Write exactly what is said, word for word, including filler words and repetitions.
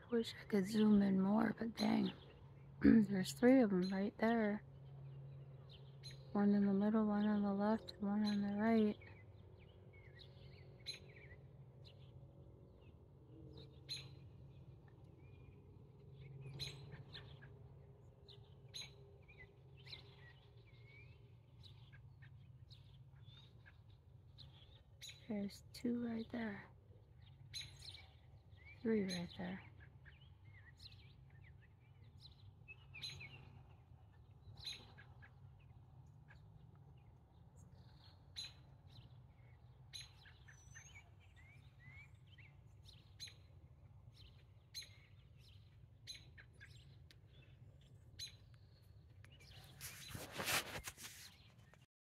Wish I could zoom in more, but dang. There's three of them right there. One in the middle, one on the left, and one on the right. There's two right there. Three right there.